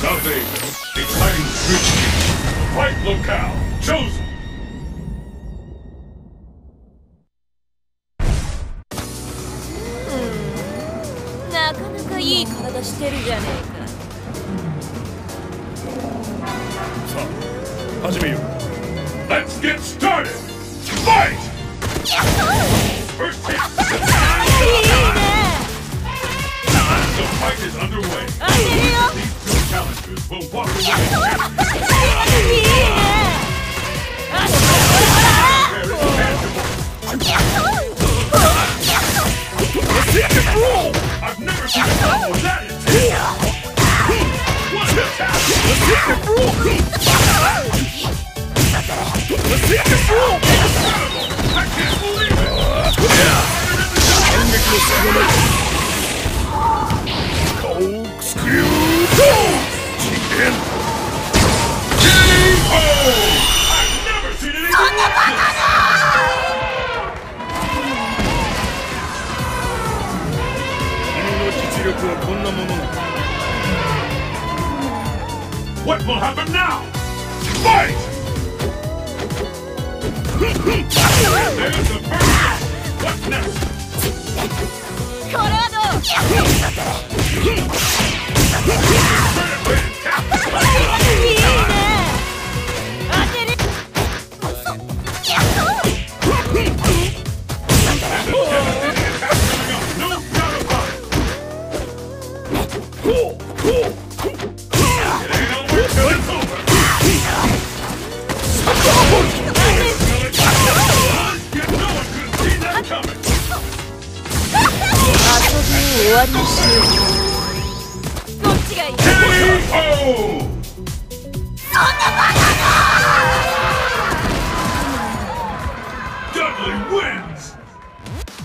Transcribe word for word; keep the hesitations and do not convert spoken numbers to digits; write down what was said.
South Asia, declaring retreat. Right locale chosen. なかなかいい体してるじゃねえか。 さあ、始めよう。Let's get started. Fight! First hit. いいね。 The fight is underway. 当てるよ。 These two challengers will walk away. いいね。あ、ほらほら。 I've never seen a combo that intense. One attack. I can't believe it. Corkscrew. Chicken. K O. I've never seen anything like this. What will happen now? Fight! There's the first hit. What's next? これはどう？ いいね。当てる。 No doubt about it. It ain't over till it's over. You know I couldn't see that coming. 遊び終わりにしよう。こっちがいい。 K O. そんなバカな。 Dudley wins.